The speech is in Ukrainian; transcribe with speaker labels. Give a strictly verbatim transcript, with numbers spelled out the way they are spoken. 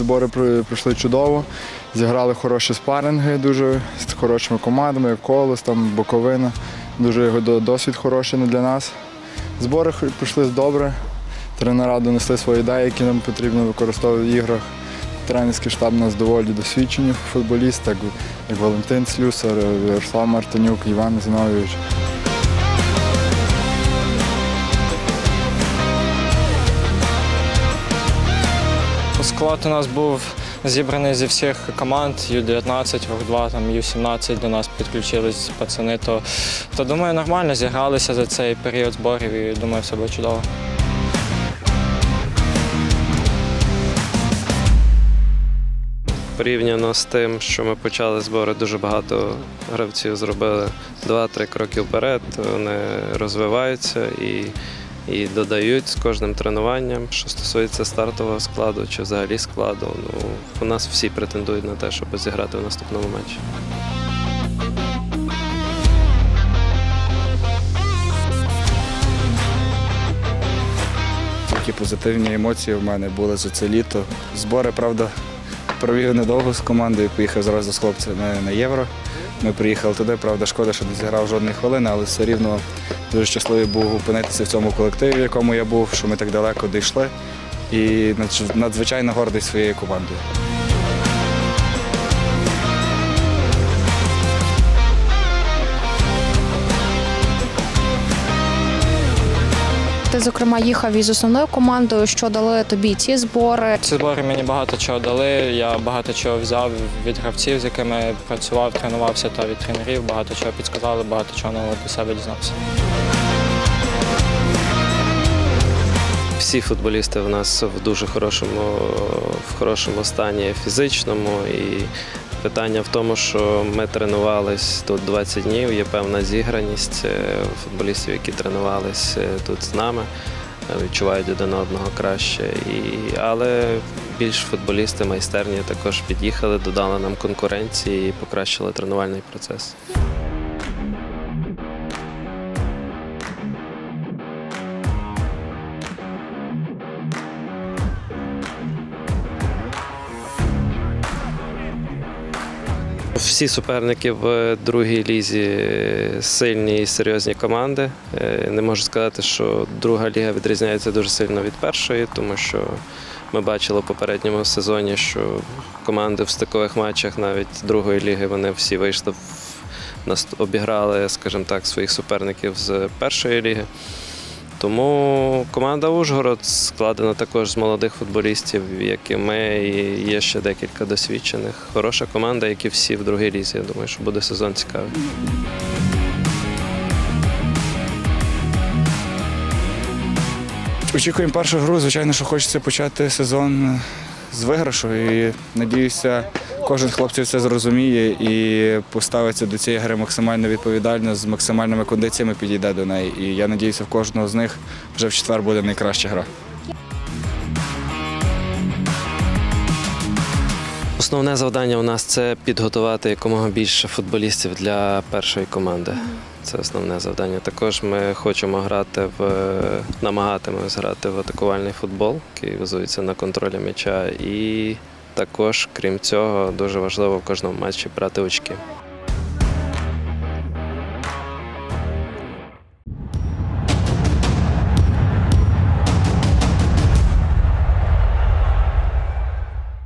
Speaker 1: Збори пройшли чудово, зіграли хороші спаринги дуже з хорошими командами, як Колос, там, Буковина. Дуже досвід хороший для нас. Збори пройшли добре, тренера донесли свої ідеї, які нам потрібно використовувати в іграх. Тренерський штаб у нас доволі досвідчені футболісти, як Валентин Слюсар, Ярослав Мартинюк, Іван Зіновійович.
Speaker 2: Склад у нас був зібраний зі всіх команд, ю дев'ятнадцять, ВОХ два, там, ю сімнадцять до нас підключились пацани, то, то думаю, нормально зігралися за цей період зборів і думаю, все буде чудово.
Speaker 3: Порівняно з тим, що ми почали збори, дуже багато гравців зробили два-три кроки вперед, вони розвиваються і, і додають з кожним тренуванням. Що стосується стартового складу чи взагалі складу, ну, у нас всі претендують на те, щоб зіграти в наступному матчі.
Speaker 1: Такі позитивні емоції в мене були за це літо. Збори, правда, провів недовго з командою, поїхав зразу з хлопцями на Євро. Ми приїхали туди, правда, шкода, що не зіграв жодної хвилини, але все рівно дуже щасливий був опинитися в цьому колективі, в якому я був, що ми так далеко дійшли. І надзвичайно гордий своєю командою.
Speaker 4: Ти, зокрема, їхав із основною командою. Що дали тобі ці збори?
Speaker 2: Ці збори мені багато чого дали, я багато чого взяв від гравців, з якими працював, тренувався, та від тренерів, багато чого підказали, багато чого нового для себе дізнався.
Speaker 3: Всі футболісти в нас в дуже хорошому, в хорошому стані фізичному. І питання в тому, що ми тренувалися тут двадцять днів, є певна зіграність футболістів, які тренувалися тут з нами, відчувають один одного краще. І, але більш футболісти майстерні також під'їхали, додали нам конкуренції і покращили тренувальний процес. Всі суперники в другій лізі сильні і серйозні команди. Не можу сказати, що друга ліга відрізняється дуже сильно від першої, тому що ми бачили в попередньому сезоні, що команди в стикових матчах навіть другої ліги вони всі вийшли, обіграли, скажімо так, своїх суперників з першої ліги. Тому команда «Ужгород» складена також з молодих футболістів, як і ми, і є ще декілька досвідчених. Хороша команда, як і всі в другій лізі. Я думаю, що буде сезон цікавий.
Speaker 1: Очікуємо першу гру. Звичайно, що хочеться почати сезон з виграшу. І, надіюся, кожен хлопець це зрозуміє і поставиться до цієї гри максимально відповідально, з максимальними кондиціями підійде до неї. І я сподіваюся, в кожного з них вже в четвер буде найкраща гра.
Speaker 3: Основне завдання у нас – це підготувати якомога більше футболістів для першої команди. Це основне завдання. Також ми хочемо грати в, намагатимемось грати в атакувальний футбол, який базується на контролі м'яча. І також, крім цього, дуже важливо в кожному матчі брати очки.